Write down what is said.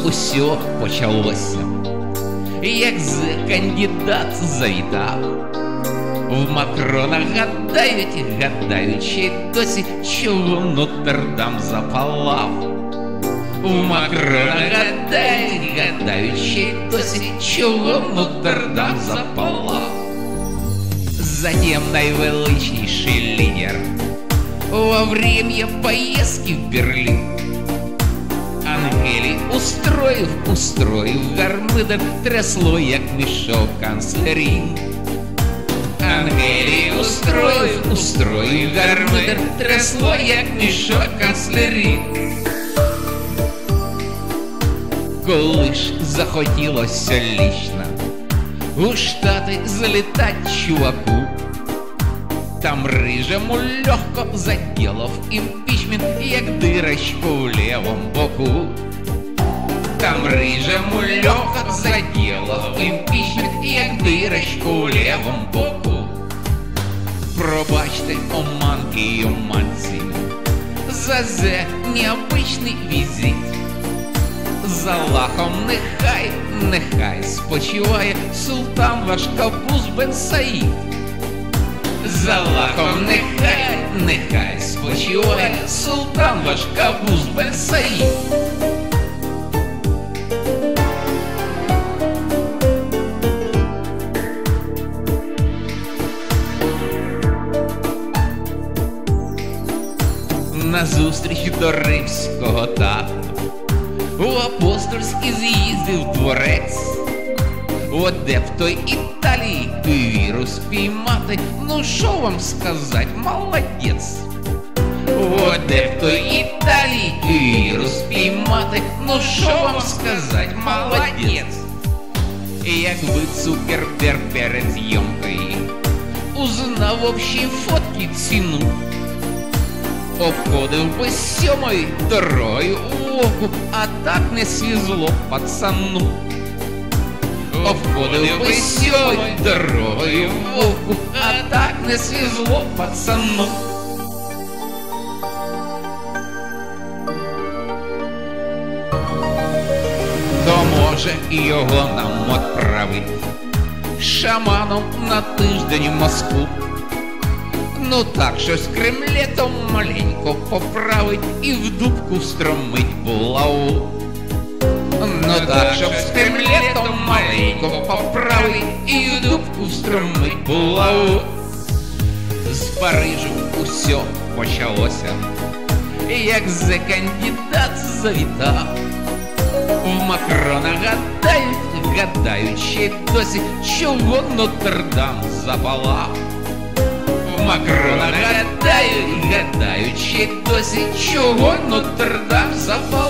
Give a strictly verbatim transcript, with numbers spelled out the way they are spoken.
усьо почалося, як з кандидат завітав. В Макрона гадають, гадаючи досі, чого Нотр-Дам запалав. В Макрона гадають, гадаючи досі, чого Нотр-Дам запалав. Затем наивеличнейший лидер во время поездки в Берлин Ангелі устроїв, устроїв гармидер, трясло, як мішок канцлерів. Ангелі устроїв, устроїв гармидер, трясло, як мішок канцлерів. Коли ж захотілося лічно у Штати залітать чуваку, там рижему легко заделав імпічмент, як дирочку в левом боку. Там рижему легко заделав імпічмент, як дирочку в левом боку. Пробачте, оманки й оманці, за зе необичний візит. За лахом нехай, нехай спочиває султан ваш Кабуз бен Саїд. За лахом нехай, нехай спочиває султан ваш Кабуз бен Саїд. Назустріч до римського тату у апостольський з'їздив дворець. О, де в той Італії вірус піймати, ну що вам сказать, молодець. О, де в той Італії вірус піймати, ну що вам сказать, молодець. Якби Цукерберг перед зйомкою узнав общі фотки ціну, обходив би сьомою дорогою в оку, а так не свізло пацану. Обходив би сьомою дорогою в оку, а так не свізло пацану. То може його нам отправить шаманом на тиждень в Москву. Ну так щось Кремлетом маленько поправить і в дубку встромить булаву. Ну так, щоб з Кремлетом маленько поправить і в дубку встромить булаву. З Парижу усьо почалося, як зе кандидат завітав. В Макрона гадають, гадаючи досі, чого Нотр-Дам запалав. Макрона гадають, гадаючи досі, чого Нотр-Дам запалав.